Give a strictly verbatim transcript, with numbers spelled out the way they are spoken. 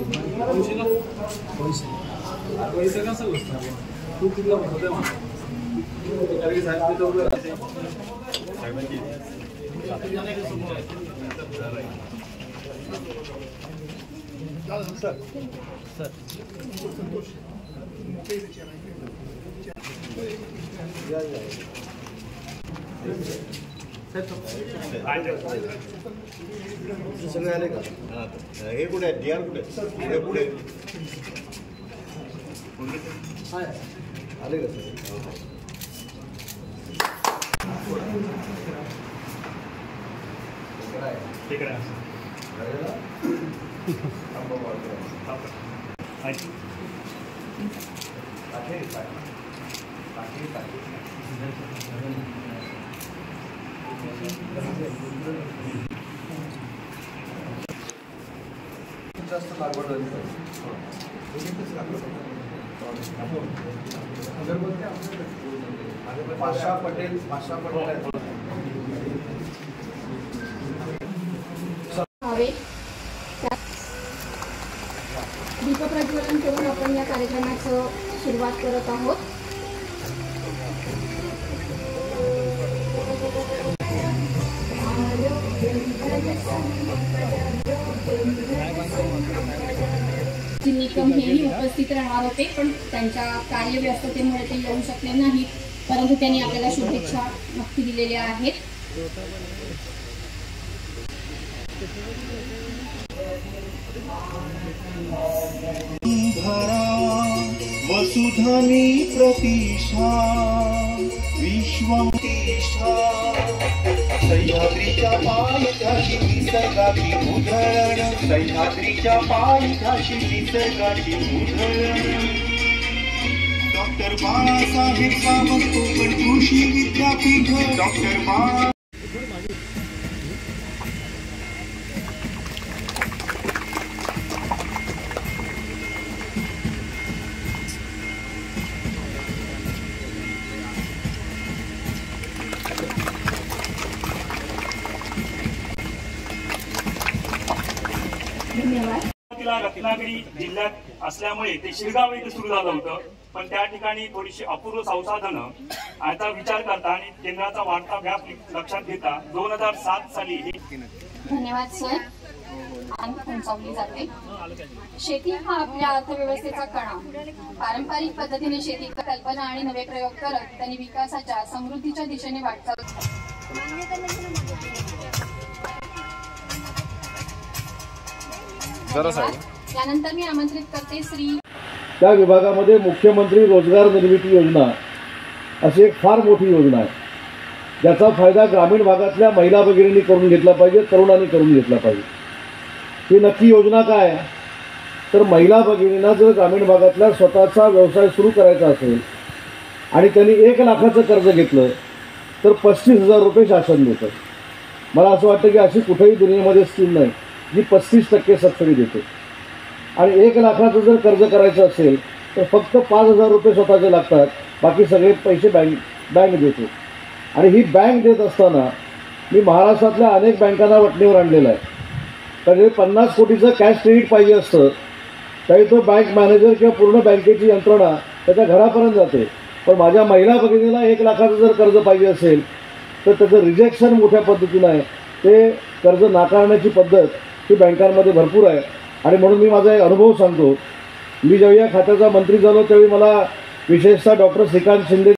पैसे पैसे कसं गोष्ट तू तिथला होते म्हणा कारण की साहेब तिथं उभे राहते साहेबांची सर सर या या सगळे आले का हे कुठे आहे डी आर कुठे हे पुढे आले का सर तिकडे जास्त लागवड झाली पाशा पटेल पाशा पटेल दीपप्रज्वलन करून आपण या कार्यक्रमाचं सुरुवात करत आहोत. निकम हेही उपस्थित राहणार होते पण त्यांच्या कार्यव्यस्ततेमुळे ते येऊ शकले नाहीत परंतु त्यांनी आपल्याला शुभेच्छा नक्की दिलेल्या आहेत. वसुधनी प्रतिष्ठा विश्वमतिष्ठा सह्याद्रीच्या पायथ्याशी निसर्गाची उधळण सह्याद्रीच्या पायथ्याशी निसर्गाची उधळण डॉक्टर बाळासाहेब सावंत कोकण कृषी विद्यापीठ डॉक्टर बाळा रत्नागिरी जिल्ह्यात असल्यामुळे ते शिरगाव येथे सुरू झालं होतं पण त्या ठिकाणी थोडीशी अपूर्व संसाधनं आता विचार करता आणि केंद्राचा वाढता व्याप लक्षात घेता दोन हजार सात साली धन्यवाद सर उंचावली जाते. शेती हा आपल्या अर्थव्यवस्थेचा कणा. पारंपरिक पद्धतीने शेती कल्पना आणि नवे प्रयोग करत त्यांनी विकासाच्या समृद्धीच्या दिशेने वाटचाल. यानंतर मी आमंत्रित करते श्री त्या विभागामध्ये मुख्यमंत्री रोजगार निर्मिती योजना अशी एक फार मोठी योजना आहे ज्याचा फायदा ग्रामीण भागातल्या महिला भगिनींनी करून घेतला पाहिजे तरुणांनी करून घेतला पाहिजे. ही नक्की योजना काय तर महिला भगिनींना जर ग्रामीण भागातल्या स्वतःचा व्यवसाय सुरू करायचा असेल आणि त्यांनी एक लाखाचं कर्ज घेतलं तर पस्तीस हजार रुपये शासन देतं. मला असं वाटतं की अशी कुठेही दुनियेमध्ये स्कीम नाही जी पस्तीस टक्के सबसिडी देते आणि एक लाखाचं जर कर्ज करायचं असेल तर फक्त पाच हजार रुपये स्वतःचे लागतात बाकी सगळे पैसे बँक बँक देते. आणि ही बँक देत असताना मी महाराष्ट्रातल्या अनेक बँकांना वटणीवर आणलेलं आहे. कारण पन्नास कोटीचं कॅश क्रेडिट पाहिजे असतं तरी तो बँक मॅनेजर किंवा पूर्ण बँकेची यंत्रणा त्याच्या घरापर्यंत जाते. पण माझ्या महिला भगिनीला एक लाखाचं जर कर्ज पाहिजे असेल तर त्याचं रिजेक्शन मोठ्या पद्धतीनं आहे. ते कर्ज नाकारण्याची पद्धत ही बँकांमध्ये भरपूर आहे. आणि म्हणून मी माझा एक अनुभव सांगतो. मी जेव्हा या खात्याचा मंत्री झालो त्यावेळी मला विशेषतः डॉक्टर श्रीकांत शिंदे